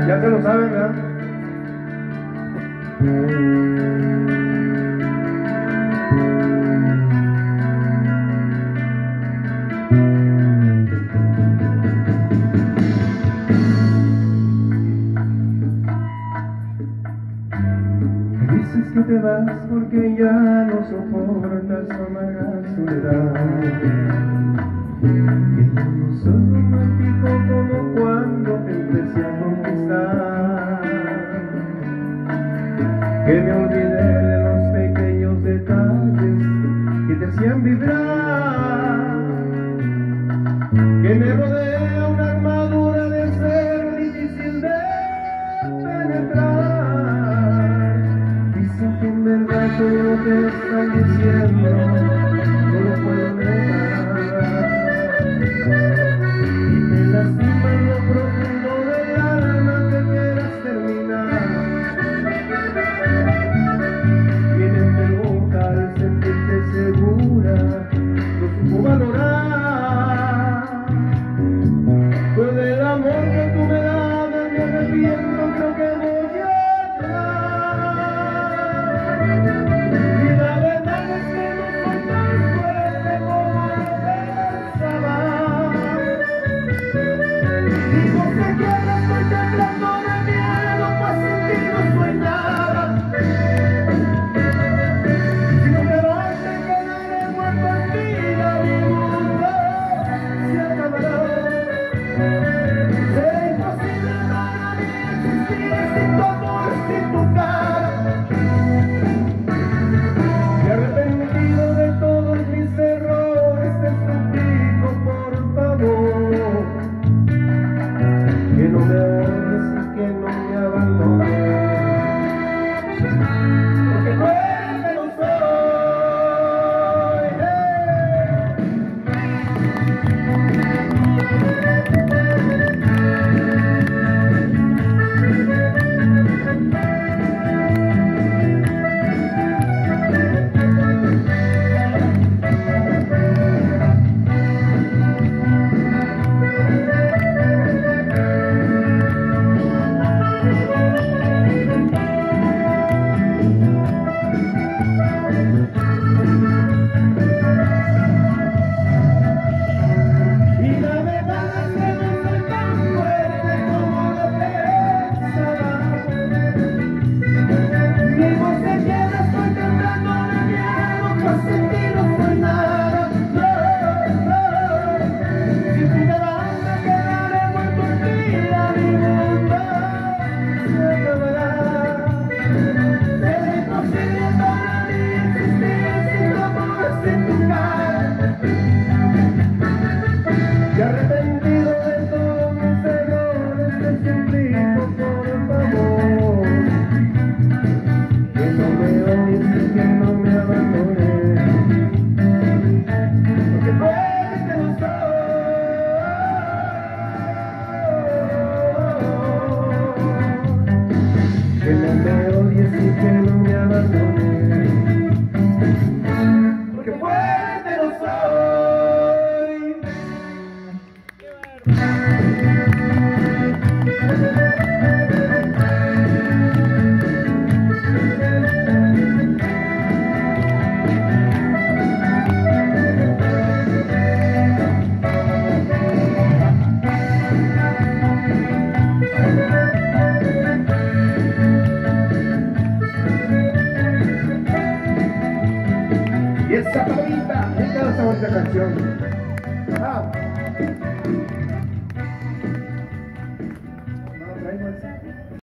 Ya se lo saben, ¿verdad? Dices que te vas porque ya no soportas tu amarga soledad, que ya no soy romántico como cuando te empecé a conquistar, que me olvidé de los pequeños detalles que te hacían vibrar, que me rodea una armadura de ser difícil de penetrar. Dicen que en verdad todo lo que están diciendo no lo puedo negar, y me lastima en lo profundo del alma que quieras terminar. Tienen pregunta al sentirte segura, no supo valorar. Pues del amor que tú me dabas me arrepiento, creo que voy a esa palabra, esa canción.